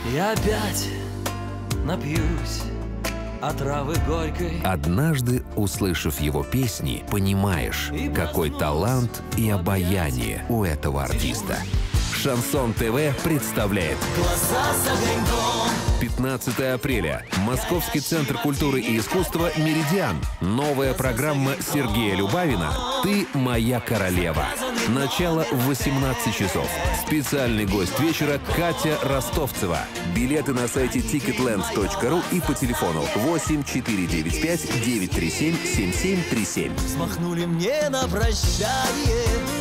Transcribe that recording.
Я опять напьюсь отравы горькой. Однажды, услышав его песни, понимаешь, какой талант и обаяние у этого артиста. Шансон ТВ представляет Глаза с огоньком. 15 апреля. Московский центр культуры и искусства «Меридиан». Новая программа Сергея Любавина «Ты моя королева». Начало в 18 часов. Специальный гость вечера Катя Ростовцева. Билеты на сайте ticketland.ru и по телефону 8 495 937 7737. Смахнули мне на прощание